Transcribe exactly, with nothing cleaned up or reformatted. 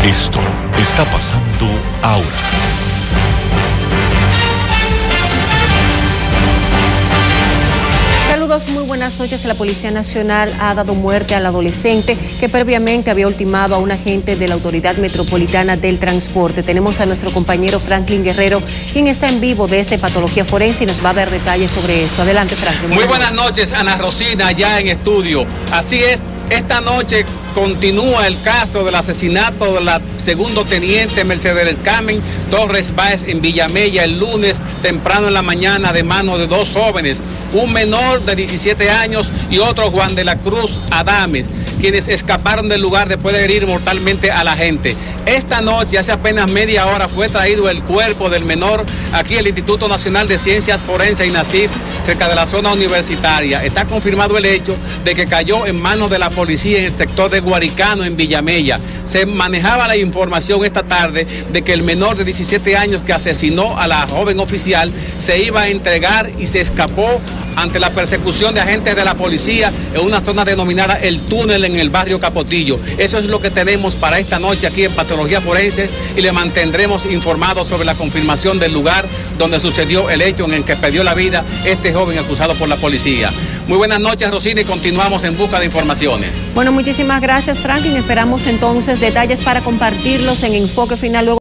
Esto está pasando ahora. Saludos, muy buenas noches. La Policía Nacional ha dado muerte al adolescente que previamente había ultimado a un agente de la Autoridad Metropolitana del Transporte. Tenemos a nuestro compañero Franklin Guerrero, quien está en vivo desde Patología Forense y nos va a dar detalles sobre esto. Adelante, Franklin. Muy buenas noches, Ana Rosina, ya en estudio. Así es, esta noche continúa el caso del asesinato de la segundo teniente Mercedes del Carmen Torres Báez en Villamella el lunes temprano en la mañana de mano de dos jóvenes, un menor de diecisiete años y otro Juan de la Cruz Adames, quienes escaparon del lugar después de herir mortalmente a la gente. Esta noche, hace apenas media hora, fue traído el cuerpo del menor aquí al Instituto Nacional de Ciencias Forenses, INACIF, cerca de la zona universitaria. Está confirmado el hecho de que cayó en manos de la policía en el sector de Guaricano, en Villamella. Se manejaba la información esta tarde de que el menor de diecisiete años que asesinó a la joven oficial se iba a entregar y se escapó ante la persecución de agentes de la policía en una zona denominada El Túnel en el barrio Capotillo. Eso es lo que tenemos para esta noche aquí en Patología Forenses y le mantendremos informados sobre la confirmación del lugar donde sucedió el hecho en el que perdió la vida este joven acusado por la policía. Muy buenas noches, Rosina, y continuamos en busca de informaciones. Bueno, muchísimas gracias, Franklin. Esperamos entonces detalles para compartirlos en Enfoque Final luego.